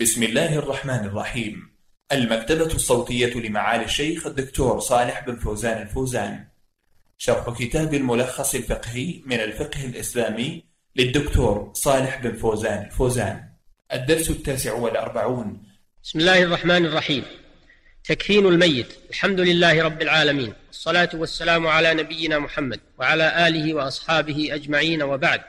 بسم الله الرحمن الرحيم. المكتبة الصوتية لمعالي الشيخ الدكتور صالح بن فوزان الفوزان. شرح كتاب الملخص الفقهي من الفقه الإسلامي للدكتور صالح بن فوزان الفوزان. الدرس 49. بسم الله الرحمن الرحيم. تكفين الميت. الحمد لله رب العالمين، والصلاة والسلام على نبينا محمد وعلى آله وأصحابه أجمعين، وبعد.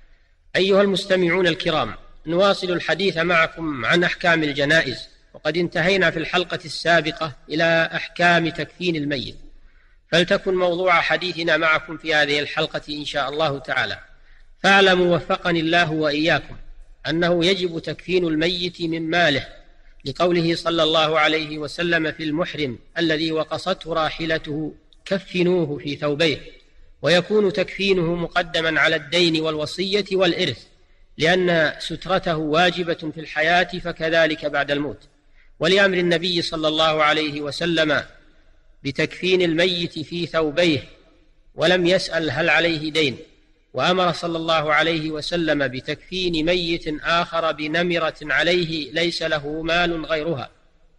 أيها المستمعون الكرام، نواصل الحديث معكم عن أحكام الجنائز، وقد انتهينا في الحلقة السابقة إلى أحكام تكفين الميت، فلتكن موضوع حديثنا معكم في هذه الحلقة إن شاء الله تعالى. فاعلموا وفقني الله وإياكم أنه يجب تكفين الميت من ماله، لقوله صلى الله عليه وسلم في المحرم الذي وقصته راحلته: كفنوه في ثوبيه. ويكون تكفينه مقدما على الدين والوصية والإرث، لأن سترته واجبة في الحياة فكذلك بعد الموت، ولأمر النبي صلى الله عليه وسلم بتكفين الميت في ثوبيه، ولم يسأل هل عليه دين. وأمر صلى الله عليه وسلم بتكفين ميت آخر بنمرة عليه ليس له مال غيرها.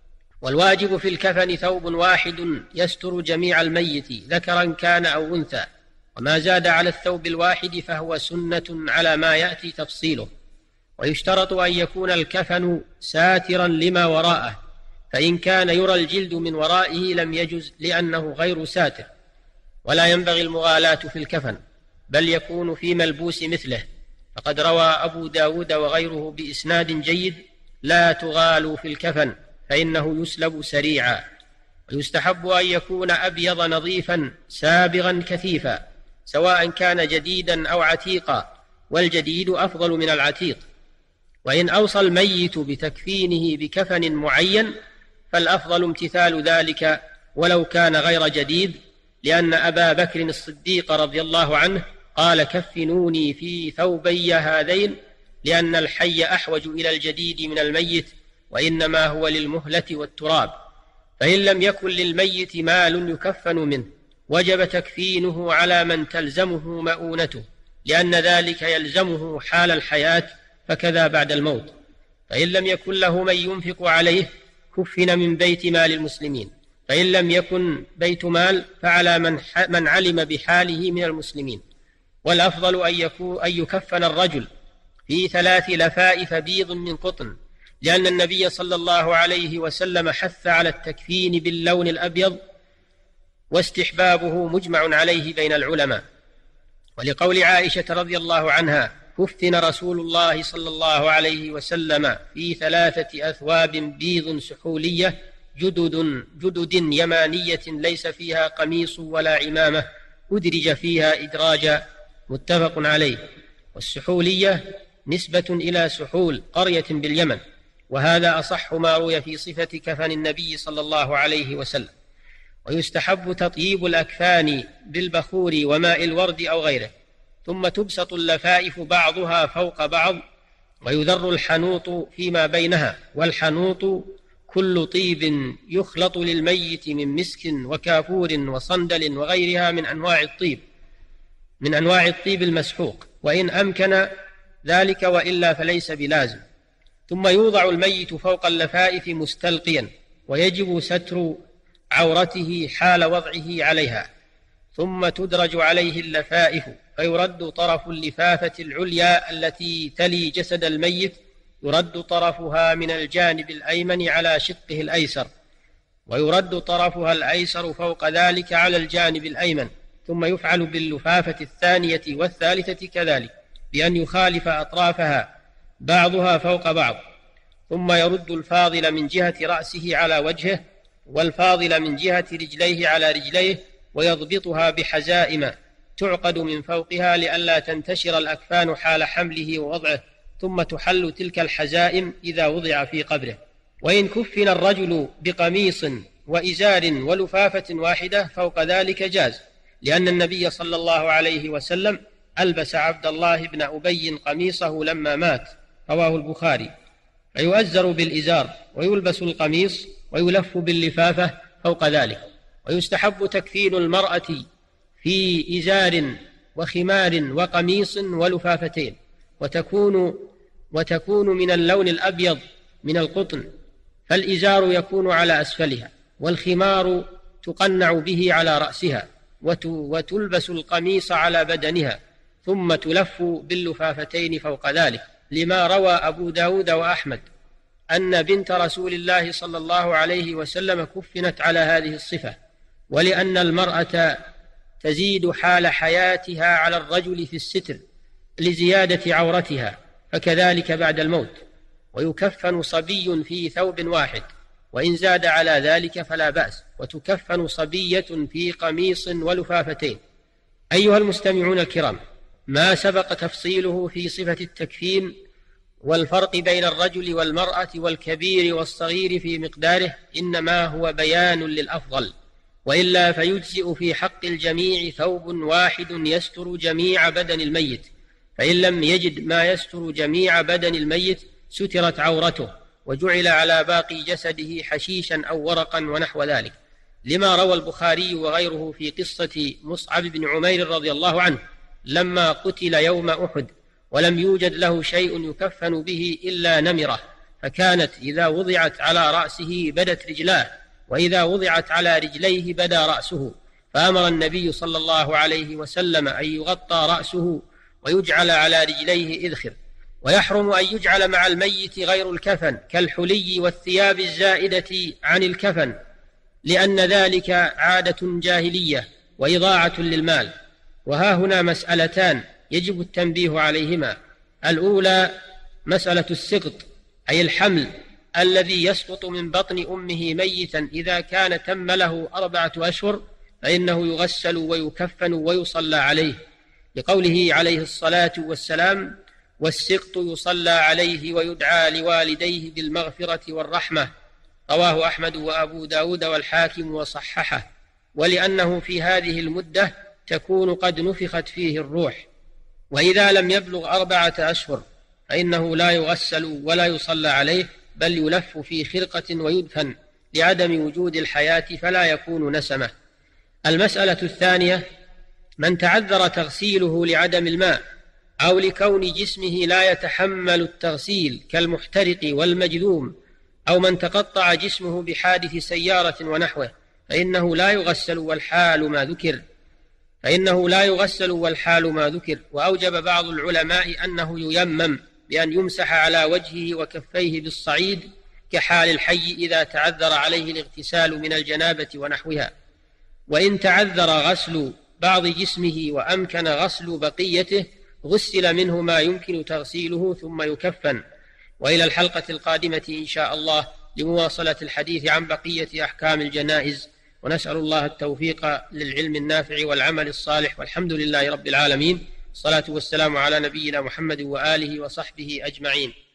والواجب في الكفن ثوب واحد يستر جميع الميت ذكرا كان أو أنثى، وما زاد على الثوب الواحد فهو سنة على ما يأتي تفصيله. ويشترط أن يكون الكفن ساترا لما وراءه، فإن كان يرى الجلد من ورائه لم يجز لأنه غير ساتر. ولا ينبغي المغالاة في الكفن، بل يكون في ملبوس مثله، فقد روى أبو داود وغيره بإسناد جيد: لا تغالوا في الكفن فإنه يسلب سريعا. ويستحب أن يكون أبيض نظيفا سابغا كثيفا، سواء كان جديدا أو عتيقا، والجديد أفضل من العتيق. وإن أوصى الميت بتكفينه بكفن معين فالأفضل امتثال ذلك ولو كان غير جديد، لأن أبا بكر الصديق رضي الله عنه قال: كفنوني في ثوبي هذين، لأن الحي أحوج إلى الجديد من الميت، وإنما هو للمهلة والتراب. فإن لم يكن للميت مال يكفن منه وجب تكفينه على من تلزمه مؤونته، لأن ذلك يلزمه حال الحياة فكذا بعد الموت. فإن لم يكن له من ينفق عليه كفن من بيت مال المسلمين، فإن لم يكن بيت مال فعلى من علم بحاله من المسلمين. والأفضل أن يكفن الرجل في 3 لفائف بيض من قطن، لأن النبي صلى الله عليه وسلم حث على التكفين باللون الأبيض، واستحبابه مجمع عليه بين العلماء. ولقول عائشة رضي الله عنها: كفن رسول الله صلى الله عليه وسلم في 3 أثواب بيض سحولية جدد يمانية ليس فيها قميص ولا عمامة، أدرج فيها إدراجا، متفق عليه. والسحولية نسبة إلى سحول قرية باليمن، وهذا أصح ما روي في صفة كفن النبي صلى الله عليه وسلم. ويستحب تطييب الأكفان بالبخور وماء الورد أو غيره، ثم تبسط اللفائف بعضها فوق بعض، ويذر الحنوط فيما بينها. والحنوط كل طيب يخلط للميت من مسك وكافور وصندل وغيرها من أنواع الطيب المسحوق، وإن أمكن ذلك، وإلا فليس بلازم. ثم يوضع الميت فوق اللفائف مستلقيا، ويجب ستر عورته حال وضعه عليها، ثم تدرج عليه اللفائف، فيرد طرف اللفافة العليا التي تلي جسد الميت، يرد طرفها من الجانب الأيمن على شقه الأيسر، ويرد طرفها الأيسر فوق ذلك على الجانب الأيمن. ثم يفعل باللفافة الثانية والثالثة كذلك، بأن يخالف أطرافها بعضها فوق بعض. ثم يرد الفاضل من جهة رأسه على وجهه، والفاضل من جهة رجليه على رجليه، ويضبطها بحزائم تعقد من فوقها لئلا تنتشر الأكفان حال حمله ووضعه، ثم تحل تلك الحزائم إذا وضع في قبره. وإن كفن الرجل بقميص وإزار ولفافة واحدة فوق ذلك جاز، لأن النبي صلى الله عليه وسلم ألبس عبد الله بن أبي قميصه لما مات، رواه البخاري. فيؤزر بالإزار، ويلبس القميص، ويلف باللفافة فوق ذلك. ويستحب تكفين المرأة في إزار وخمار وقميص ولفافتين، وتكون من اللون الأبيض من القطن، فالإزار يكون على أسفلها، والخمار تقنع به على رأسها، وتلبس القميص على بدنها، ثم تلف باللفافتين فوق ذلك، لما روى أبو داود وأحمد أن بنت رسول الله صلى الله عليه وسلم كفنت على هذه الصفة، ولأن المرأة تزيد حال حياتها على الرجل في الستر لزيادة عورتها، فكذلك بعد الموت. ويكفن صبي في ثوب واحد، وإن زاد على ذلك فلا بأس، وتكفن صبية في قميص ولفافتين. أيها المستمعون الكرام، ما سبق تفصيله في صفة التكفين والفرق بين الرجل والمرأة والكبير والصغير في مقداره إنما هو بيان للأفضل، وإلا فيجزئ في حق الجميع ثوب واحد يستر جميع بدن الميت، فإن لم يجد ما يستر جميع بدن الميت سترت عورته، وجعل على باقي جسده حشيشا أو ورقا ونحو ذلك، لما روى البخاري وغيره في قصة مصعب بن عمير رضي الله عنه لما قتل يوم أحد، ولم يوجد له شيء يكفن به إلا نمرة، فكانت إذا وضعت على رأسه بدت رجلاه، وإذا وضعت على رجليه بدا رأسه، فأمر النبي صلى الله عليه وسلم أن يغطى رأسه ويجعل على رجليه إذخر. ويحرم أن يجعل مع الميت غير الكفن كالحلي والثياب الزائدة عن الكفن، لأن ذلك عادة جاهلية وإضاعة للمال. وها هنا مسألتان يجب التنبيه عليهما. الأولى مسألة السقط، أي الحمل الذي يسقط من بطن أمه ميتا إذا كان تم له 4 أشهر، فإنه يغسل ويكفن ويصلى عليه، لقوله عليه الصلاة والسلام: والسقط يصلى عليه ويدعى لوالديه بالمغفرة والرحمة، رواه أحمد وأبو داود والحاكم وصححه. ولأنه في هذه المدة تكون قد نفخت فيه الروح، وإذا لم يبلغ 4 أشهر فإنه لا يغسل ولا يصلى عليه، بل يلف في خرقة ويدفن لعدم وجود الحياة فلا يكون نسمة. المسألة الثانية: من تعذر تغسيله لعدم الماء أو لكون جسمه لا يتحمل التغسيل كالمحترق والمجذوم، أو من تقطع جسمه بحادث سيارة ونحوه، فإنه لا يغسل والحال ما ذكر. وأوجب بعض العلماء أنه ييمم بأن يمسح على وجهه وكفيه بالصعيد كحال الحي إذا تعذر عليه الاغتسال من الجنابة ونحوها. وإن تعذر غسل بعض جسمه وأمكن غسل بقيته غسل منه ما يمكن تغسيله ثم يكفن. وإلى الحلقة القادمة إن شاء الله لمواصلة الحديث عن بقية أحكام الجنائز، ونسأل الله التوفيق للعلم النافع والعمل الصالح، والحمد لله رب العالمين. الصلاة والسلام على نبينا محمد وآله وصحبه أجمعين.